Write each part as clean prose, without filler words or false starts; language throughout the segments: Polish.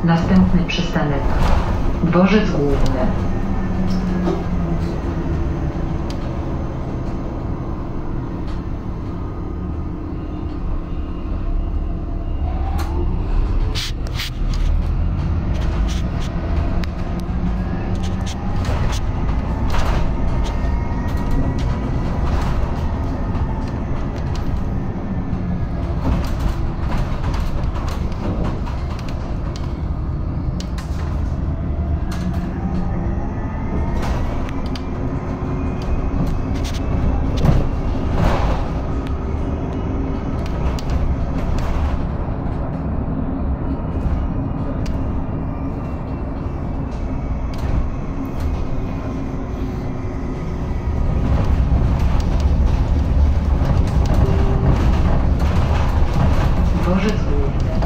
Następny przystanek Dworzec Główny. Dworzec Główny.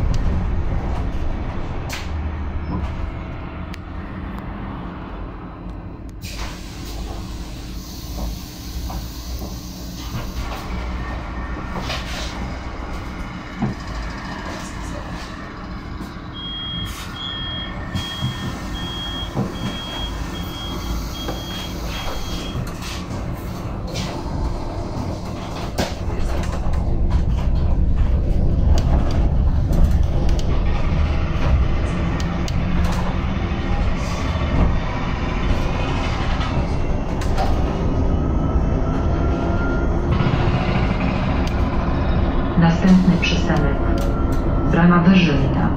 Następny przystanek Brama Wyżynna.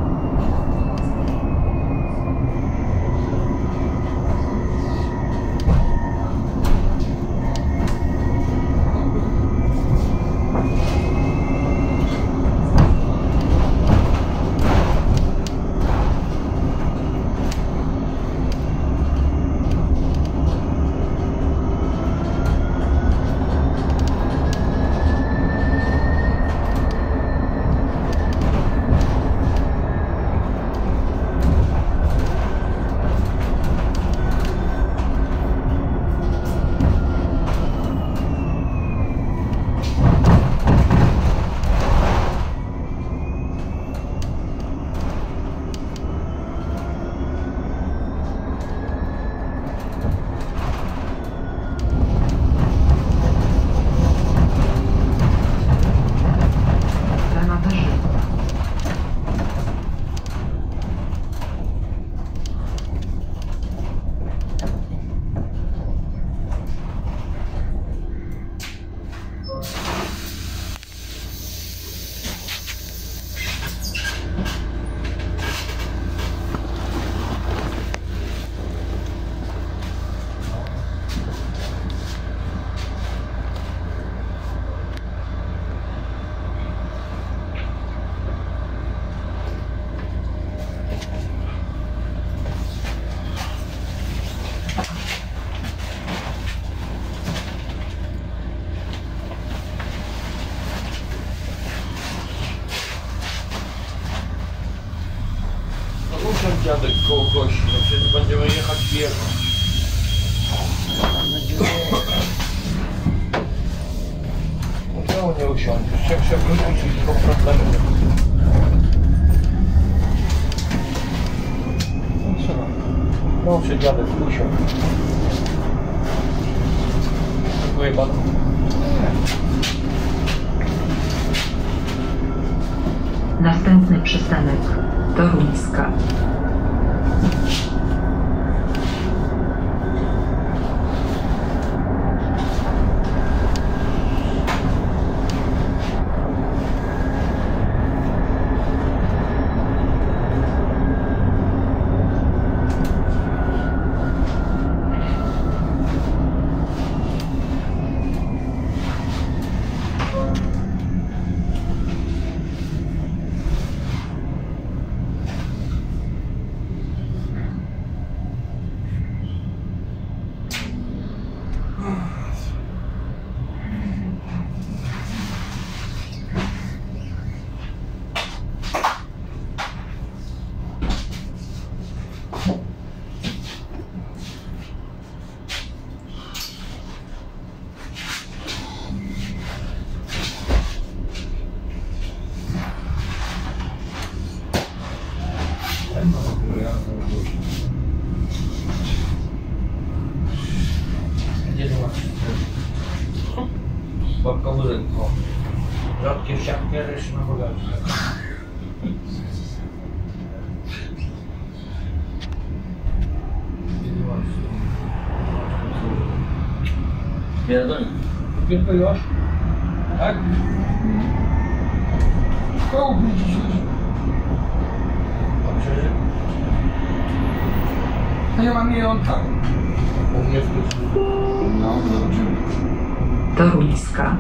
Dziadek koło kości, no przecież będziemy jechać i jechać. No czemu nie usiądziesz? Jak się wrócić i tylko problemy. No co? Proszę dziadek, usiądź. Dziękuję bardzo. Następny przystanek Toruńska. Babka budynko. Rzadkie w siatkę, resztę na bagażu. Pierdolę. Tylko już? Tak? Koło widzisz? Dobrze. A ja mam je on tam. U mnie w kuchni. No, zobaczymy. Toruńska.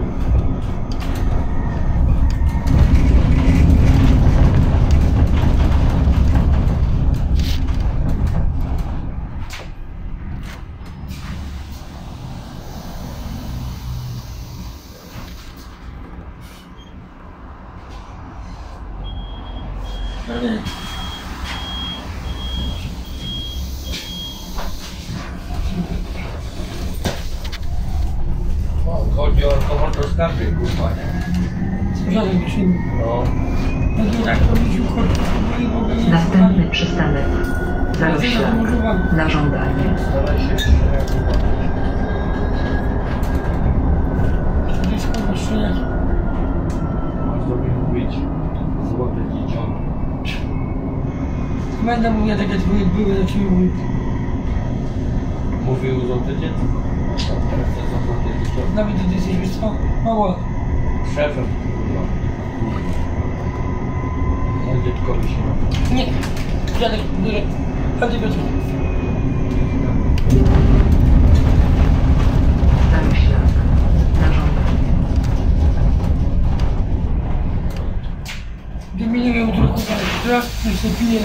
Chodzi o alkohol do skarby, kurwa, nie? Żaden czyn. No. No tak to widził, chodzi w ogóle nie Następny przystanek. Zaroślak. Na żądanie. Staraj się jeszcze jak zobaczyć. To jest kurwa strzelać. Masz do mnie mówić złote dzieciątko. Będę mówił, takie twoje były, do ciebie mówił. Mówił złote dziecko. Teraz to są złote dzieciątko. Nawet ty jesteś, wiesz co? Mało. Szefem, kurwa. Ja dzieckowi się na Nie. Żadnych, dużo. Chodź, Piotr. Zaroślak. Na żądanie. Wymieniłem jutro kurwa, teraz jeszcze pije.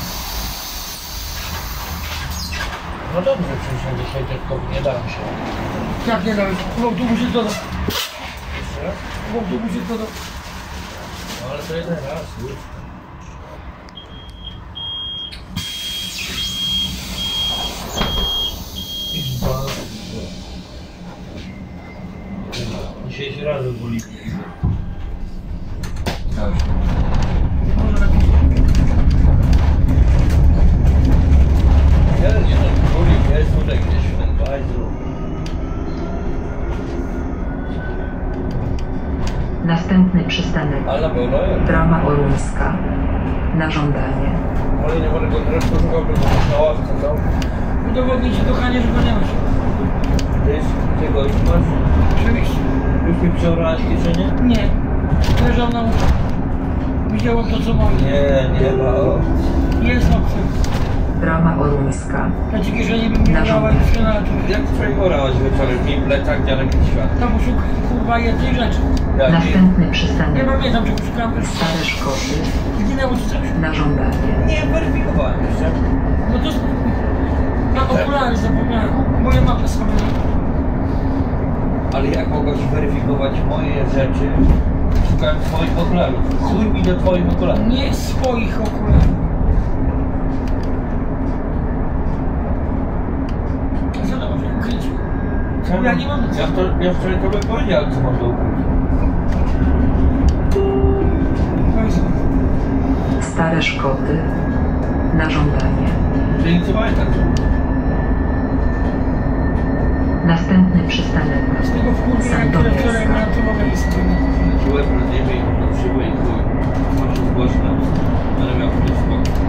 No dobrze, przecież ja dzisiaj dzieckowi nie dałem się. Jak nie dałeś? W autobusie to Jeszcze raz? w autobusie to No ale to jeden raz, już. Izba. Dzisiejszy raz boli. może lepiej. Nie, no, boli, jest tutaj gdzieś w ten bajzlu. Następny przystanek. Ale było jest. Brama Oruńska. Na żądanie. Ale nie mogę go teraz poszukał, bo na ławce tam. Udowodnię ci kochanie, że go nie masz. Jest, czego już masz? Oczywiście. Już mi przeorałaś kieszenie? Nie. Leżał na łóżku. Widziałem to co moje. Nie ma. O. Jest obcy. Brama Oruńska. Na ci kieszeni bym nie Na brała żądanie. już na to. Jak przeorałaś wieczorem? Mi plecak, dziadek i świat. Tam poszukaj kurwa jednej rzeczy. Jaki? Następny Nie przystanek. pamiętam czego szukałem. Stare Szkoty. Zginęło ci coś. Na żądanie. Nie weryfikowałem jeszcze. No to na okulary zapomniałem. Moje mapy sobie. Ale jak mogłeś weryfikować moje rzeczy? Szukałem twoich okularów. Chuj mi do twoich okularów. Nie swoich okularów. Co to może ukryć? Czemu? Ja nie mam nic. Ja wczoraj tobie powiedziałem, co można ukryć. Stare Szkoty. Na żądanie. Czyli co pamiętasz? Następny przystanek. Z tego wkurwienia, które wczoraj miałem, to mogę nie sobie. Czułem na ziemię i do szyby i chuj. Masz głośno. Ale miał wtedy spokój.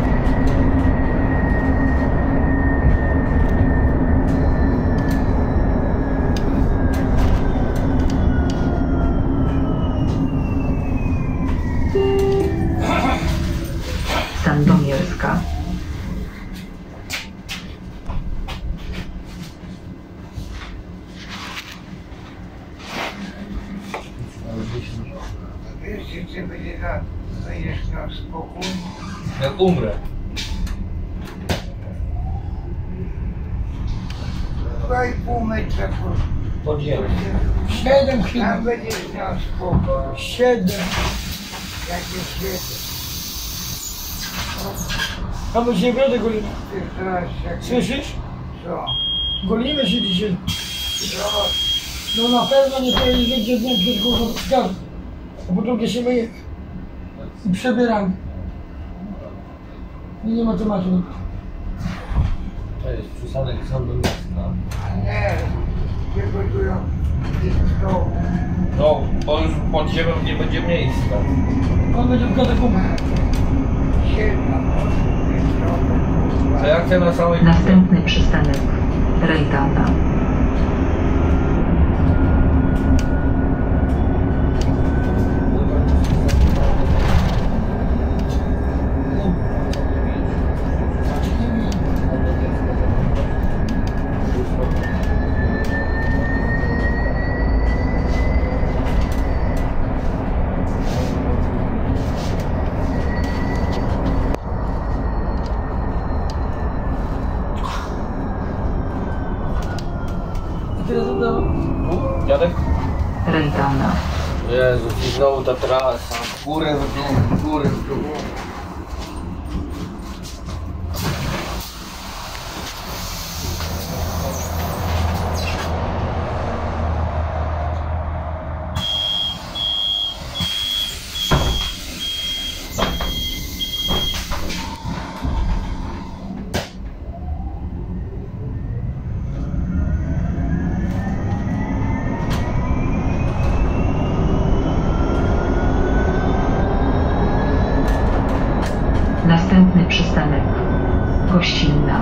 Sandomierska. Wiesz, gdzie będziesz miał spokój? Jak umrę. 2,5 metra Pod ziemią. 7 tam chyba. będziesz miał spokój. 7. Jakie 7? A bo dzisiaj brodę golimy. Ty teraz jak... Słyszysz? Co? Golimy się dzisiaj. Co? No na pewno nie powiedzieć, że dnia tylko zgadza. A po drugie się myje. I przebieramy. I nie ma tematu. To jest przystanek sądu miasta. A nie, gdzie budują z dołu. No, bo już pod ziemią nie będzie miejsca. On będzie w katakumbach. 7 osób jest trochę. A ja chcę na samej górze. Następny przystanek Rejdana. I teraz do... Dziadek? Rejdana. Jezus, i znowu ta trasa. W górę, w dół, w górę, w dół. Następny przystanek Gościnna.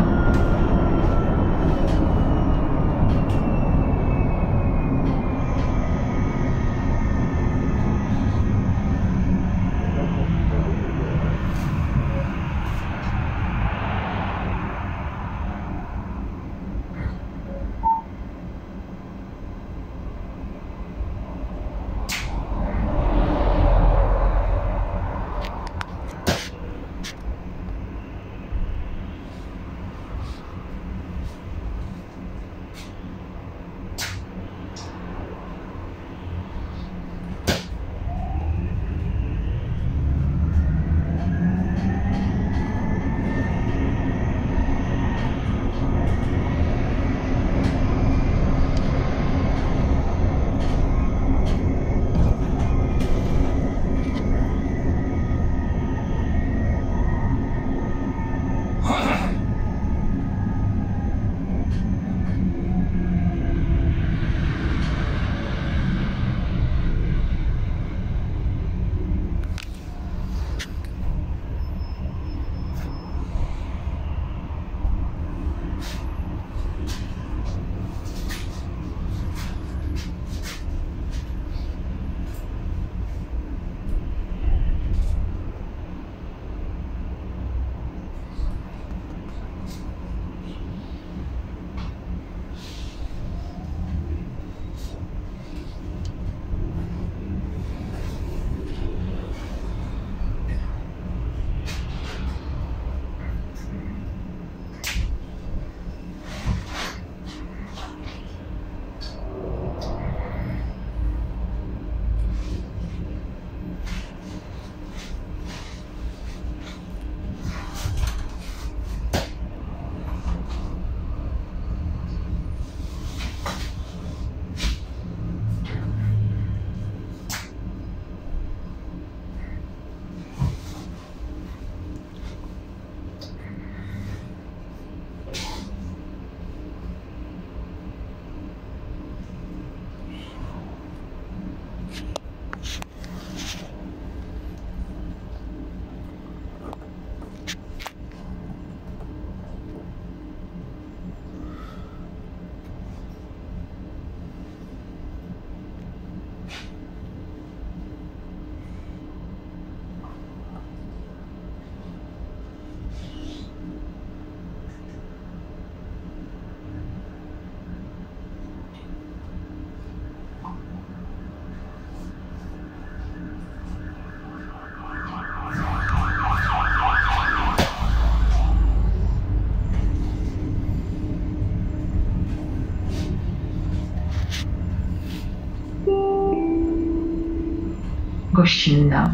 Gościnna.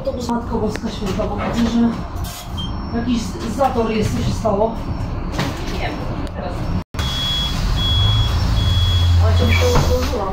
autobus. Matko Boska Święta, bo widzę, że jakiś zator jest, co się stało. Nie wiem, teraz. Ale cię przełożyłam.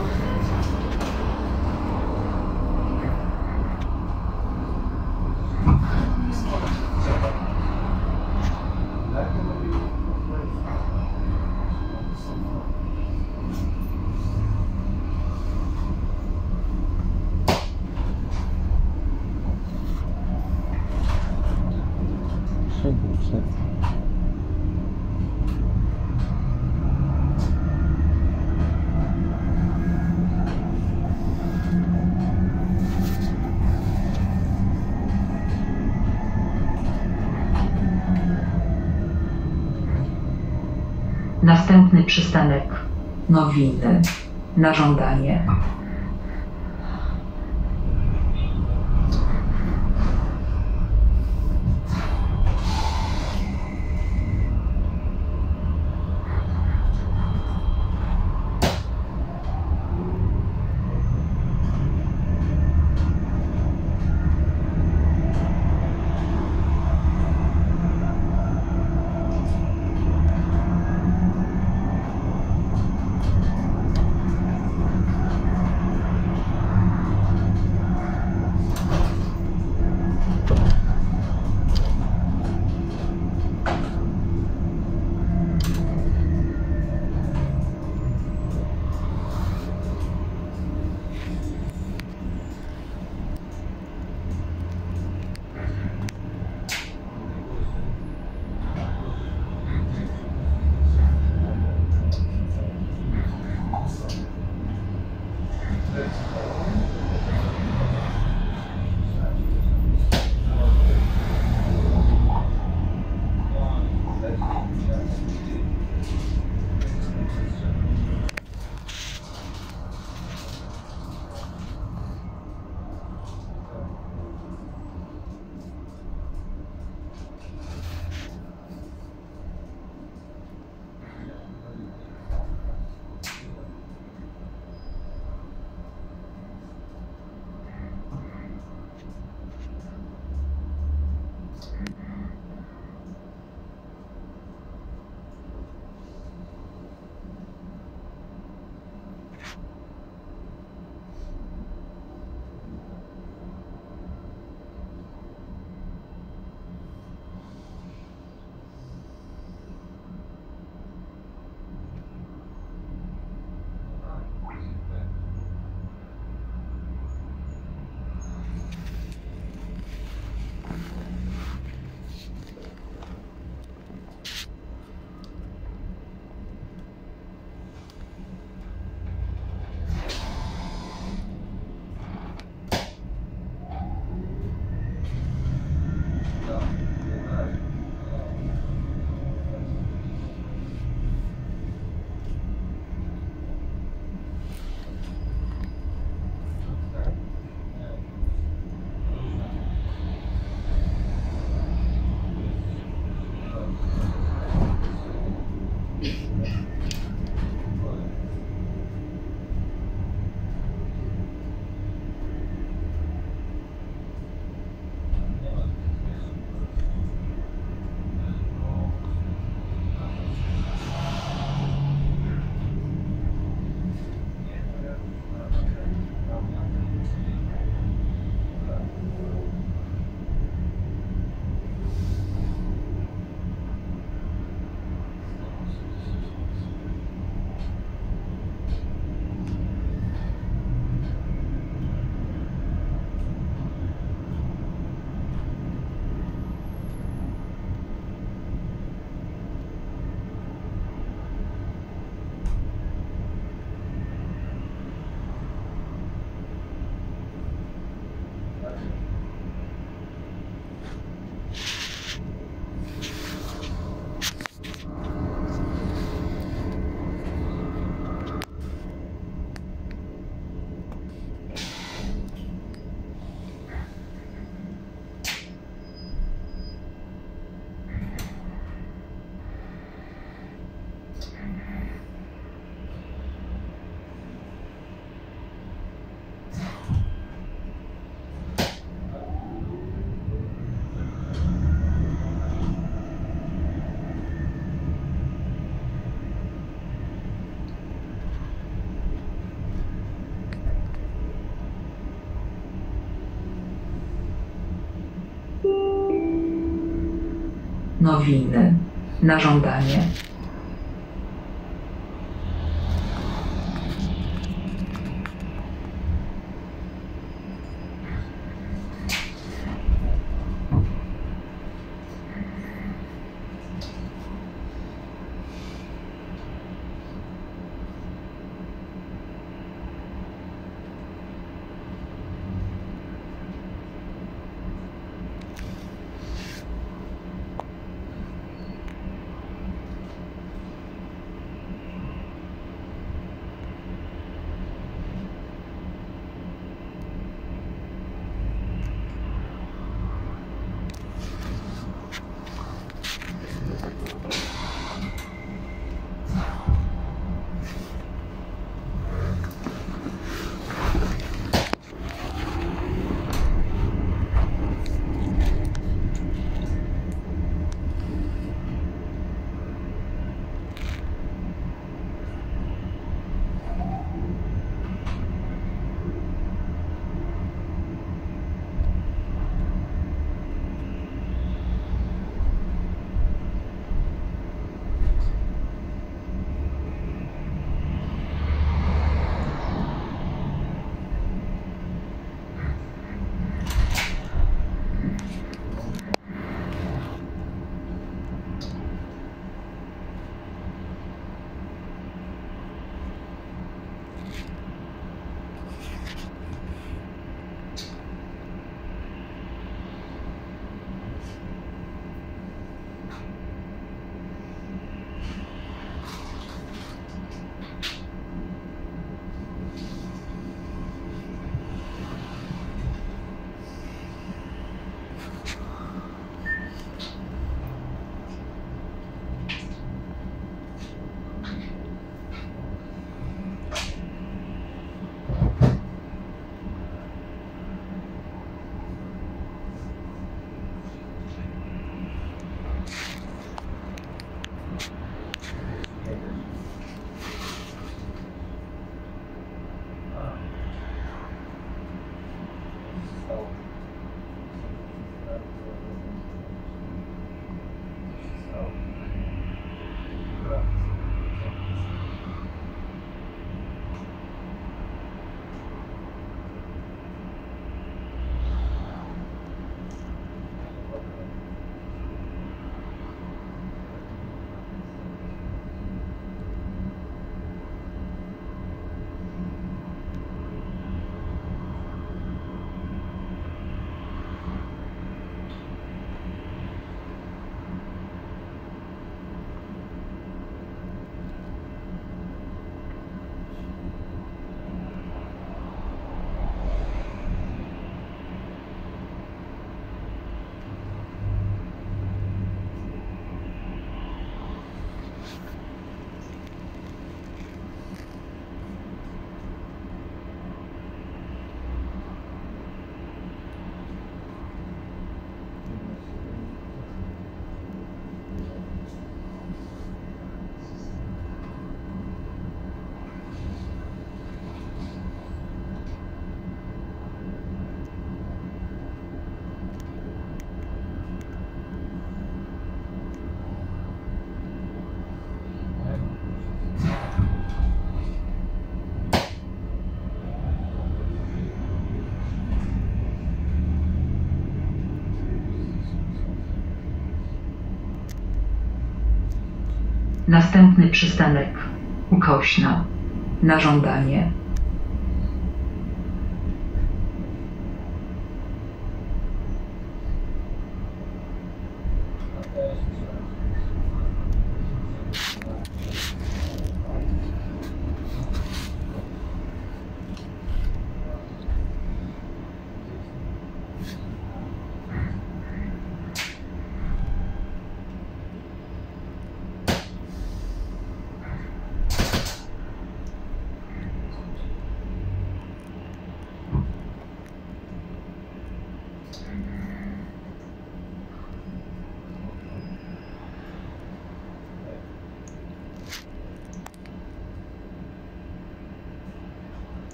Następny przystanek Nowiny na żądanie. nowiny, na żądanie. Następny przystanek Ukośna, na żądanie.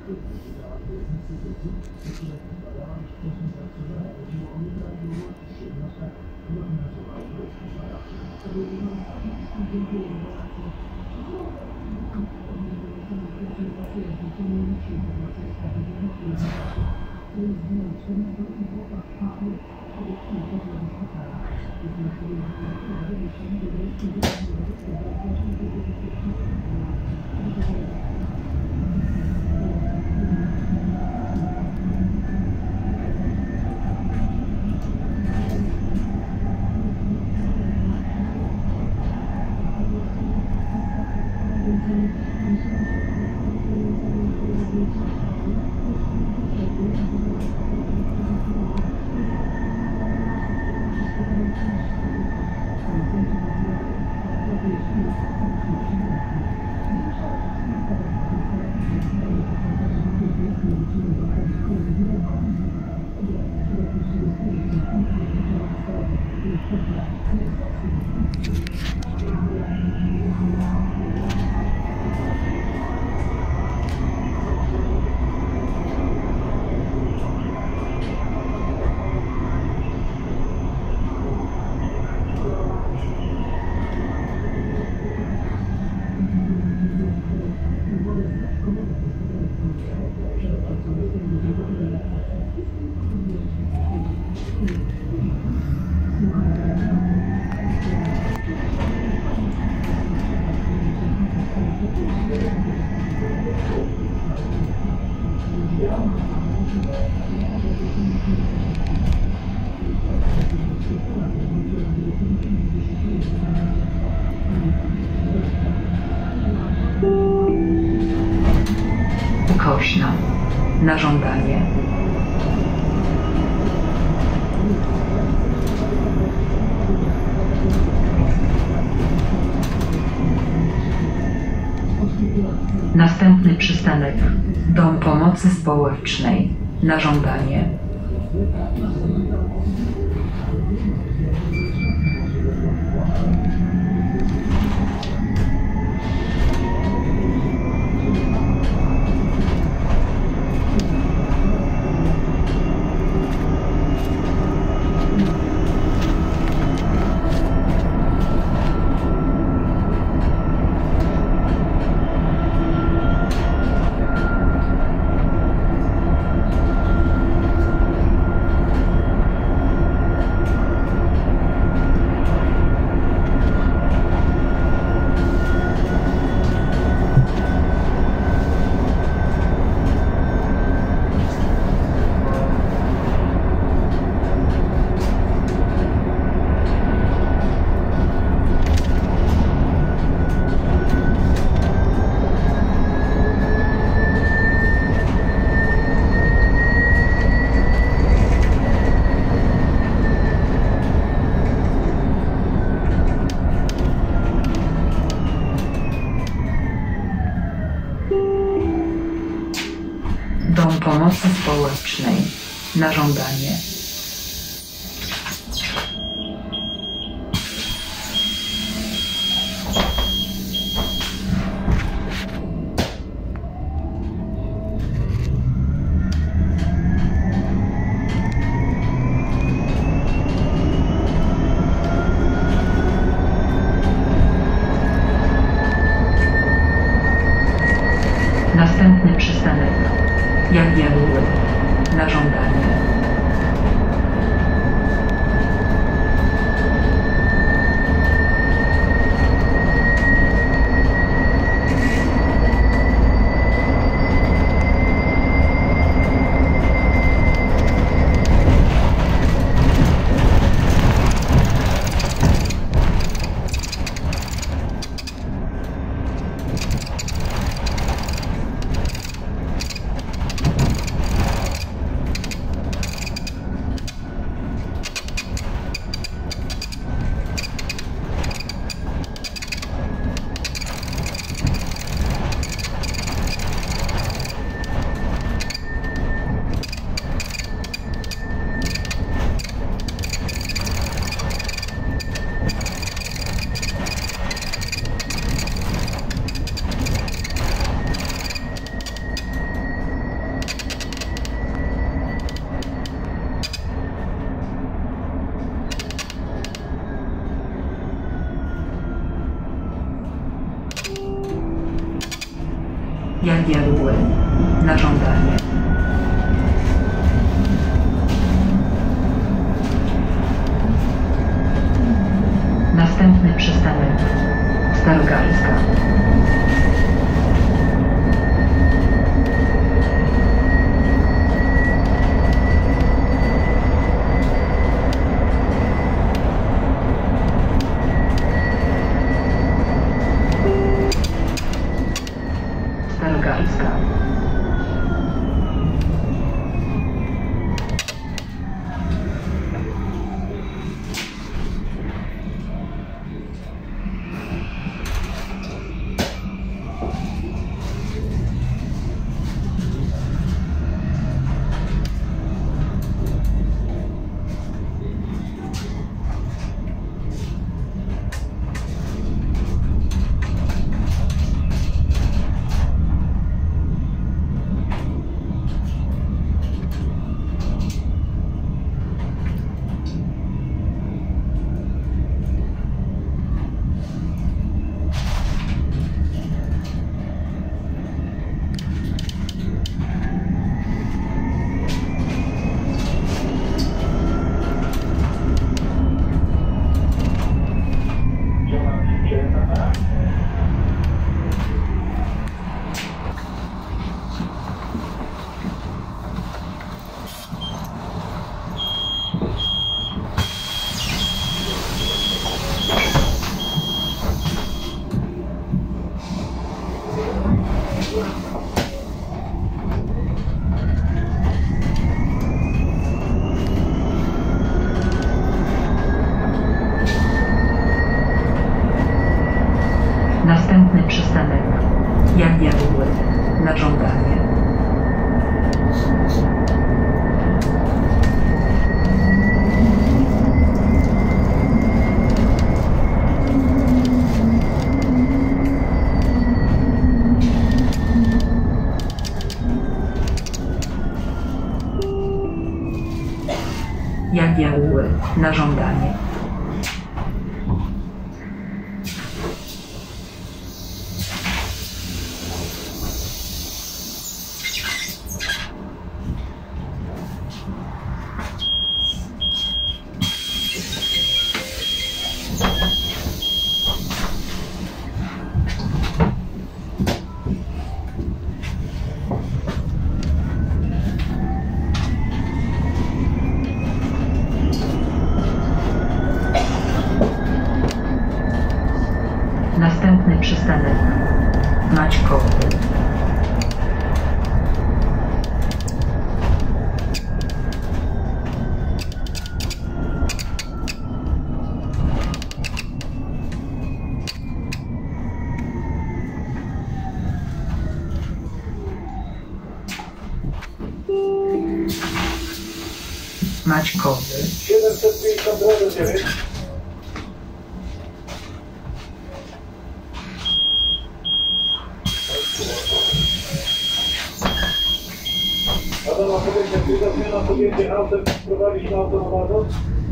Ukośno. Na żądanie. Następny przystanek. Dom Pomocy Społecznej. Na żądanie. Dom Pomocy Społecznej. Na żądanie. Następny przystanek. Jagiellonie. Na żądanie. Na żądanie. Następny przystanek Starogardzka. Starogardzka. Następny przystanek Jagiełły. Na żądanie. Jagiełły. Na żądanie. Następny przystanek Maćkowy. Maćkowy. 759. Adama, powiedzcie, czy za zmiana podjęcie autem prowadzić na autonomatu?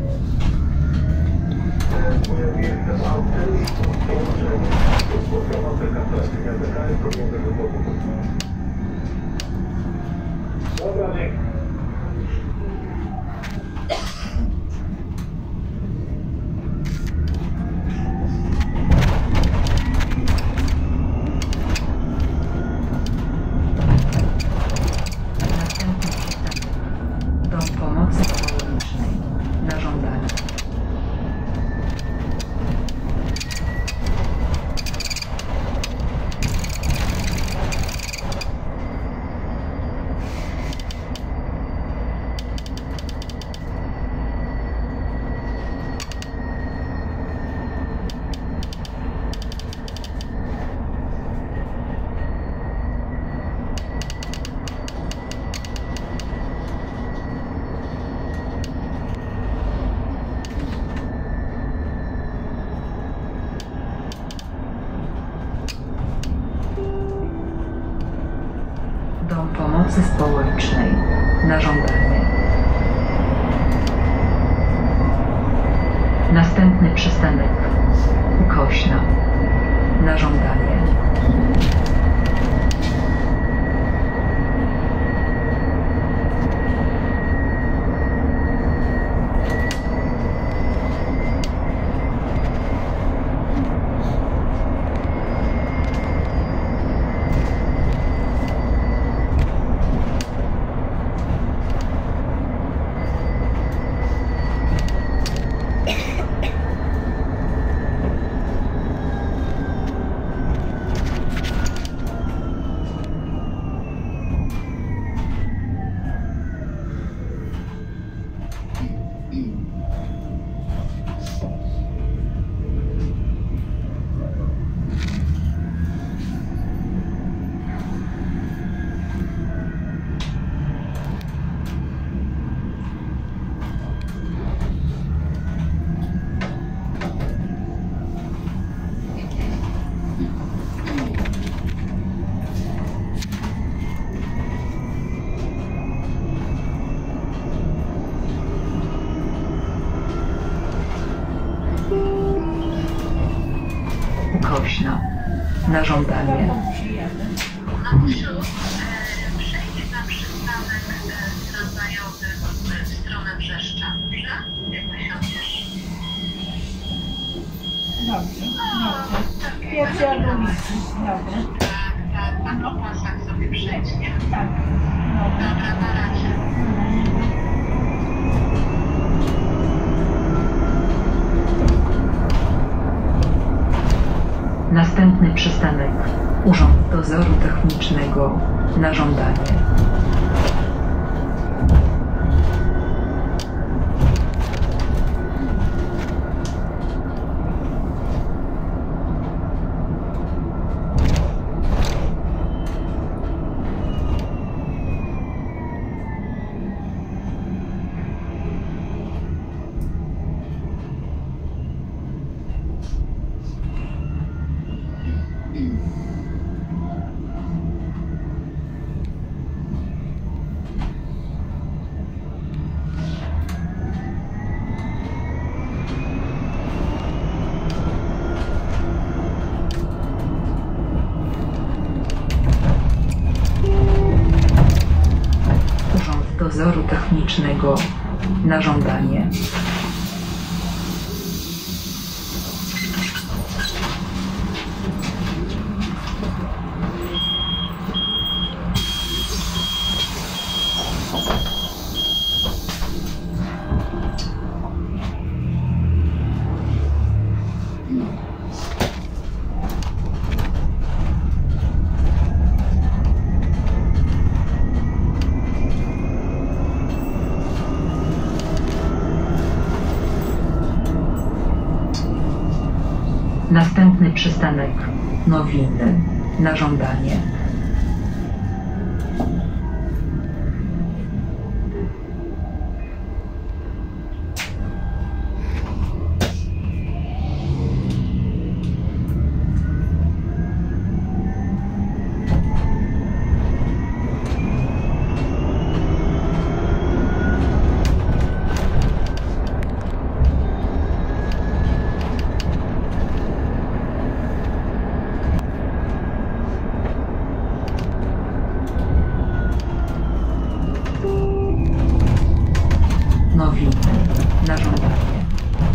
Jestem autem i spotkam aplikację. Ja czekałem, to mogę do domu. Dobra, nie. Pomocy społecznej. Na żądanie. Dom Pomocy Społecznej. Na żądanie. Następny przystanek Ukośna. Na żądanie. Na żądanie. Przejdź na przystanek tramwajowy w stronę Brzeszcza, dobrze? Jak wysiądziesz. Dobrze, dobrze. Pierwszy albo ulicy. Dobrze. Tak, a po pasach sobie przejdź, nie? Tak. Dobra, na razie. Następny przystanek. Urząd Dozoru Technicznego. Na żądanie. Dozoru Technicznego. Na żądanie. Następny przystanek. Nowiny. Na żądanie. Nowiny. Na żądanie.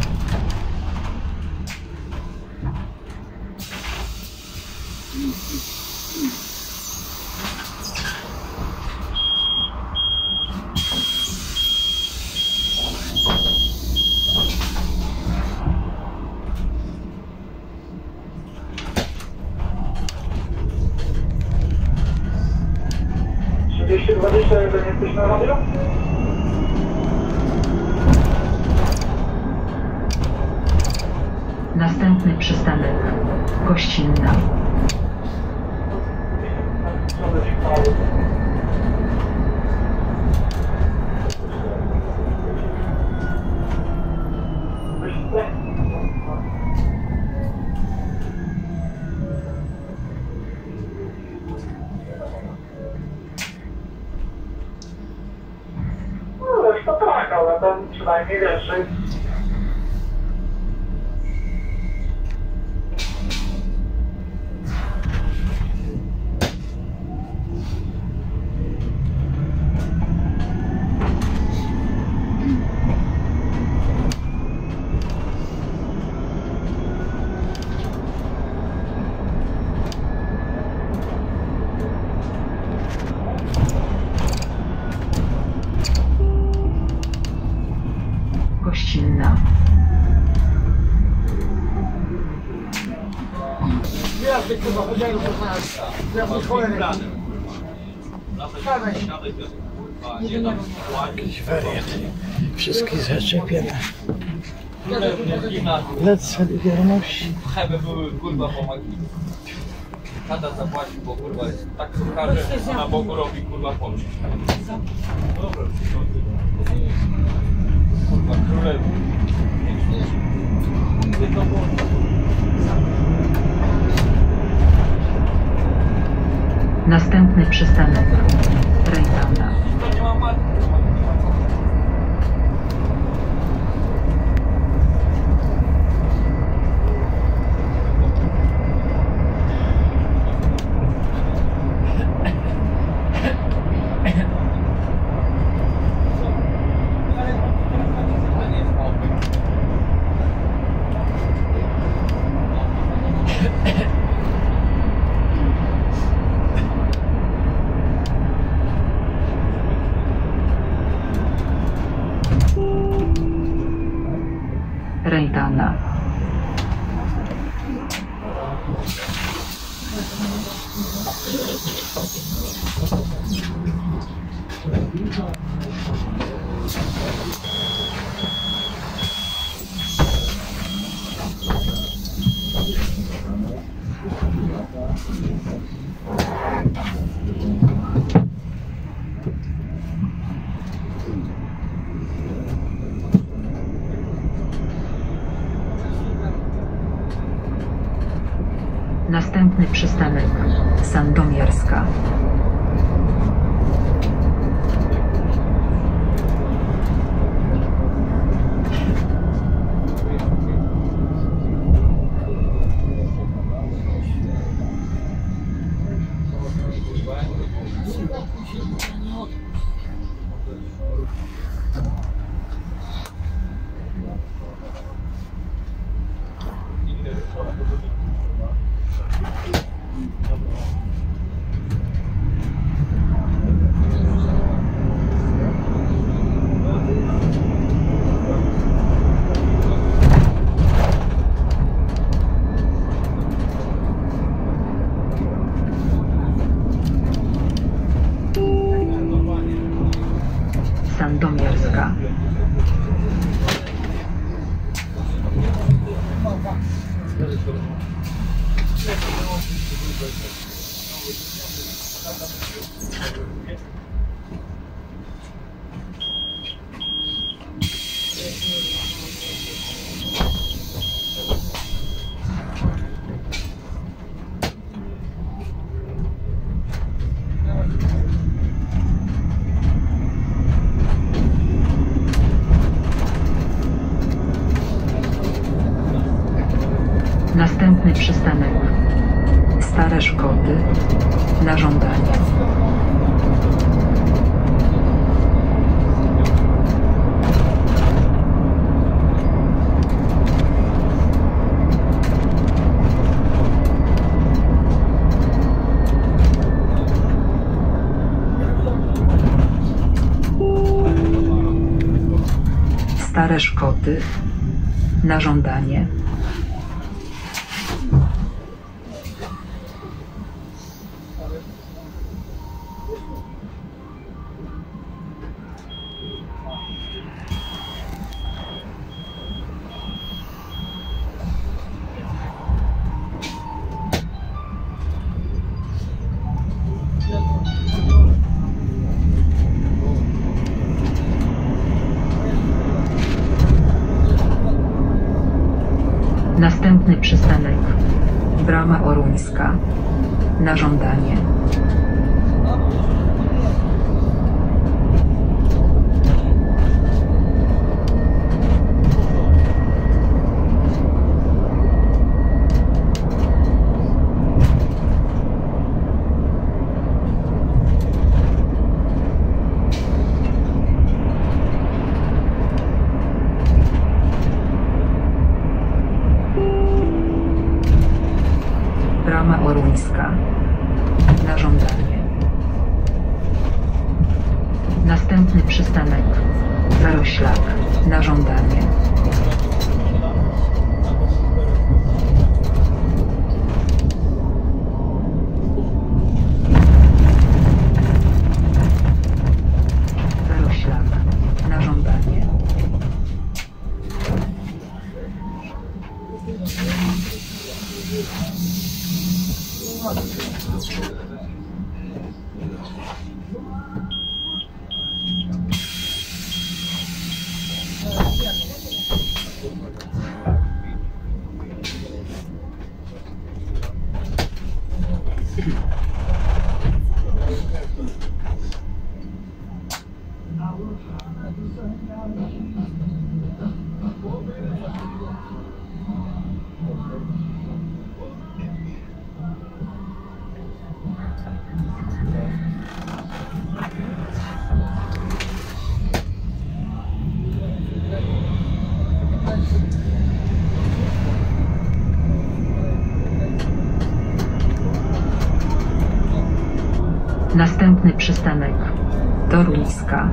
Jesteś na radio? Następny przystanek. Gościnna. To tak, ale ten przynajmniej wiesz, że Gościnna. gwiazdy chyba podzielu to znasz. Gwiazdy cholery. Jakiś wariat. Wszystkie zaczepione. Lecę do wierności. Hebe były kurwa pomagi. Tata zapłacił, bo kurwa jest tak sucharze, a na boku robi kurwa polski. Dobra, kurwa królewi. Następny przystanek. Rejtana. To nie ma matki. przystana. Następny przystanek Sandomierska. Sandomierska. Następny przystanek Stare Szkody na żądanie. Stare Szkody na żądanie. Następny przystanek Brama Oruńska na żądanie. Brama Oruńska na żądanie. Następny przystanek Zaroślak na żądanie. Zaroślak na żądanie. Następny przystanek Toruńska.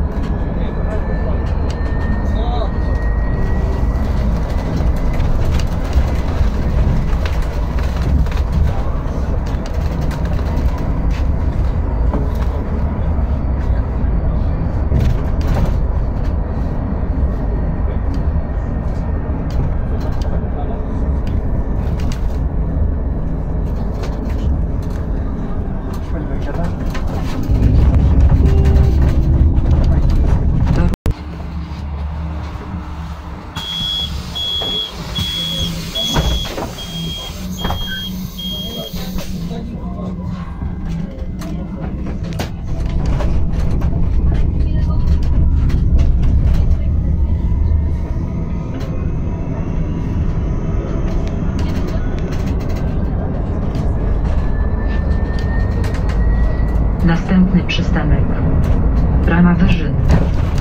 Brama Wyżynna.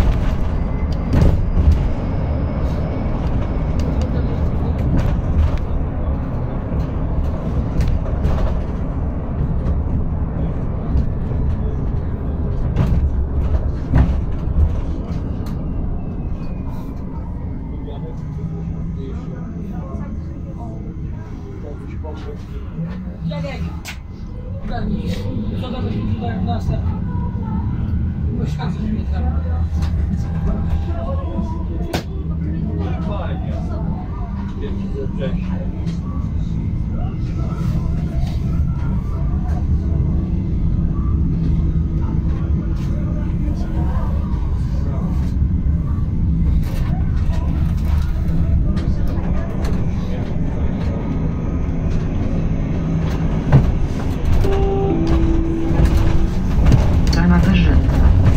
Dziadek! Ogarnij się. Co tam jest tutaj w nas? Mieszkańcy mnie tam. Fajnie. Dzieci ze września. Brama Wyżynna.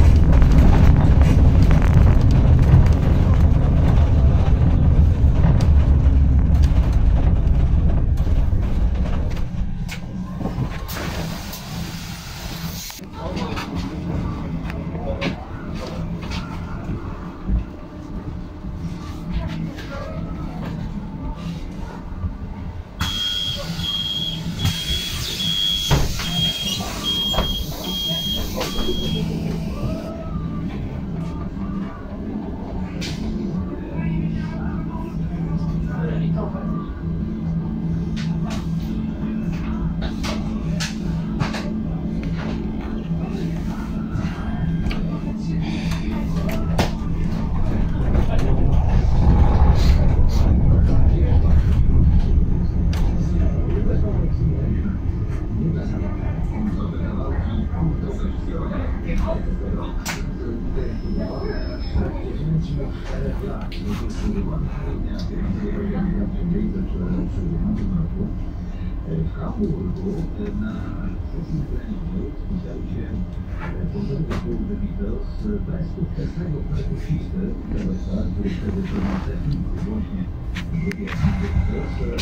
W Hamburgu na sesji treningowej spisał się powodów The Beatles bez skutecznego perkusisty Lewesa, który wtedy to na techniku właśnie wybiegł The Beatles,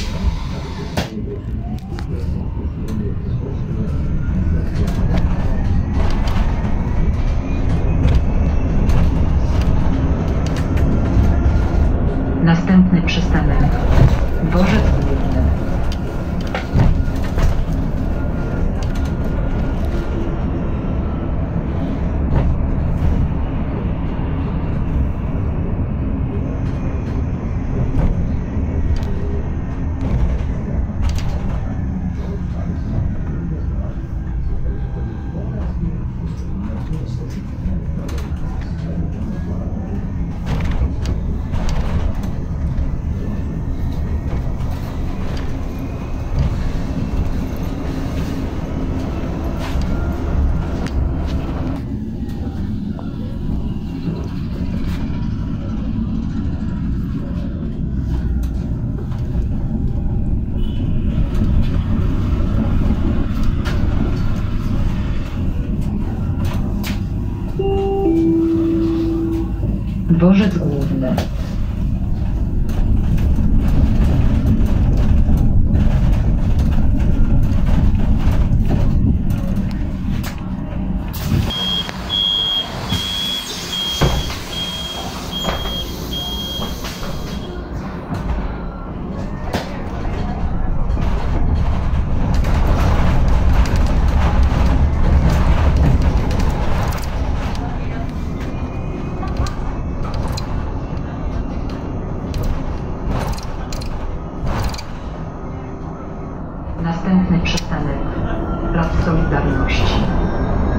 Następny przystanek. Dworzec Główny. Dworzec Główny. Następny przystanek. Plac Solidarności.